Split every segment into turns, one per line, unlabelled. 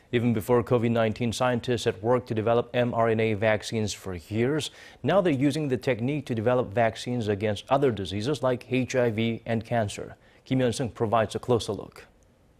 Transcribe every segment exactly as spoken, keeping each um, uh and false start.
Even before COVID nineteen, scientists had worked to develop mRNA vaccines for years. Now they're using the technique to develop vaccines against other diseases like H I V and cancer. Yeon-seung provides a closer look.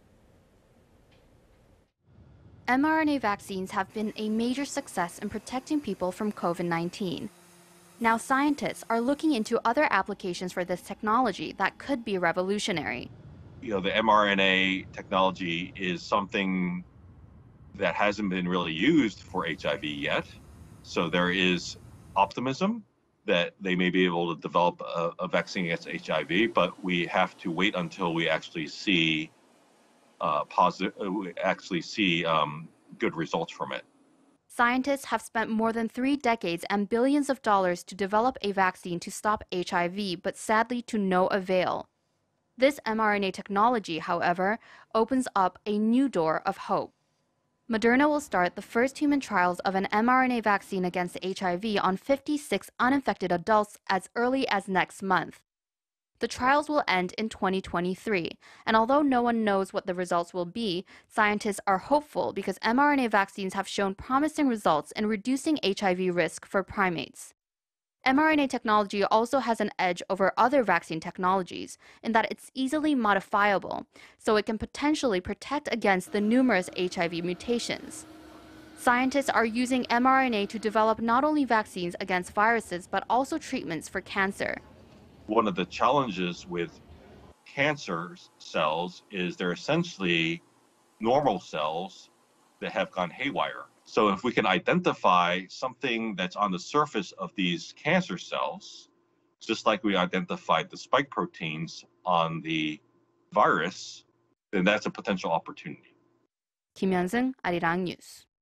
mRNA vaccines have been a major success in protecting people from COVID nineteen. Now scientists are looking into other applications for this technology that could be revolutionary.
You know, the mRNA technology is something that hasn't been really used for H I V yet. So there is optimism that they may be able to develop a, a vaccine against H I V, but we have to wait until we actually see uh, positive, we actually see um, good results from it.
Scientists have spent more than three decades and billions of dollars to develop a vaccine to stop H I V, but sadly to no avail. This mRNA technology, however, opens up a new door of hope. Moderna will start the first human trials of an mRNA vaccine against H I V on fifty-six uninfected adults as early as next month. The trials will end in twenty twenty-three, and although no one knows what the results will be, scientists are hopeful because mRNA vaccines have shown promising results in reducing H I V risk for primates. mRNA technology also has an edge over other vaccine technologies in that it's easily modifiable, so it can potentially protect against the numerous H I V mutations. Scientists are using mRNA to develop not only vaccines against viruses but also treatments for cancer.
One of the challenges with cancer cells is they're essentially normal cells that have gone haywire. So if we can identify something that's on the surface of these cancer cells, just like we identified the spike proteins on the virus, then that's a potential opportunity.
Yeon-seung, Arirang News.